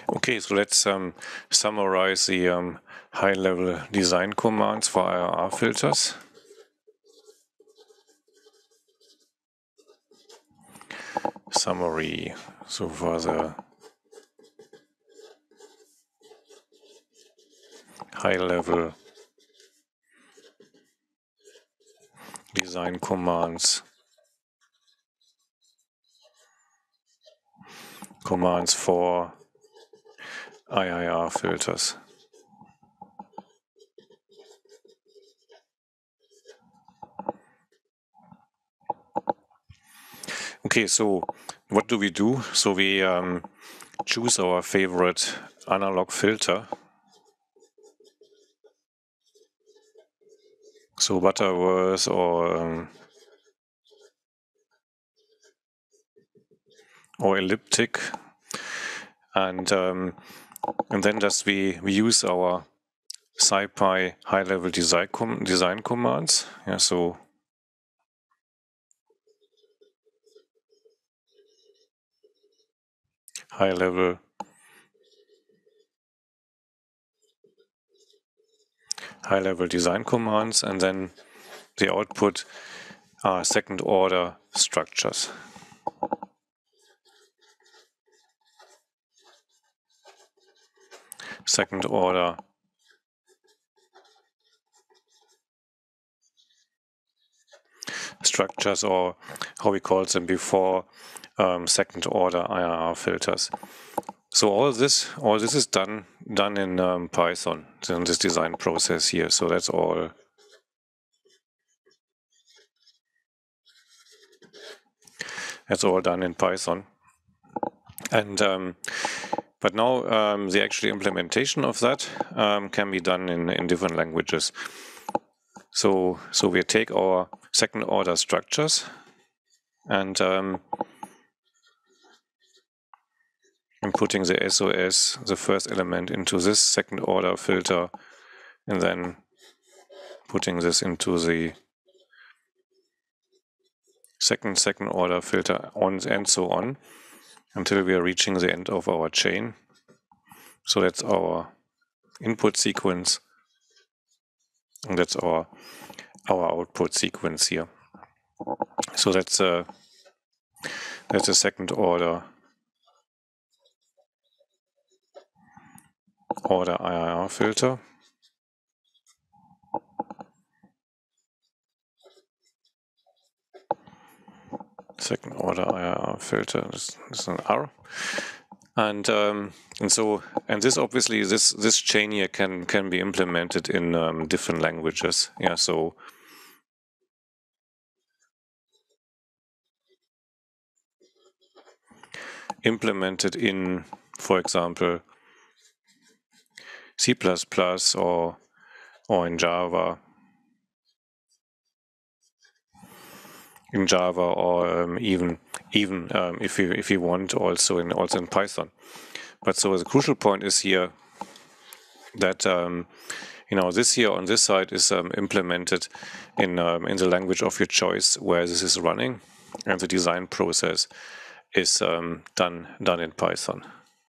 Okay, so let's summarize the high-level design commands for IIR filters. Summary, so for the high-level design commands for IIR filters. Okay, so what do we do? So we choose our favorite analog filter. So Butterworth or elliptic, and then just we use our SciPy high-level design commands. Yeah, so high-level design commands, and then the output are second-order structures. Second-order structures, or how we called them before, second-order IIR filters. So all this is done in Python in this design process here. So that's all. That's all done in Python, and but now the actual implementation of that can be done in different languages. So we take our second-order structures and putting the SOS, the first element, into this second-order filter, and then putting this into the second-order filter, and so on, until we are reaching the end of our chain. So that's our input sequence, and that's our output sequence here. So that's a second-order IIR filter. Second-order IIR filter. This is an R, and this obviously this chain here can be implemented in different languages. Yeah, so implemented in, for example, C++ or in Java. Or even if you want, also in Python. But so the crucial point is here that this here on this side is implemented in the language of your choice where this is running, and the design process is done in Python.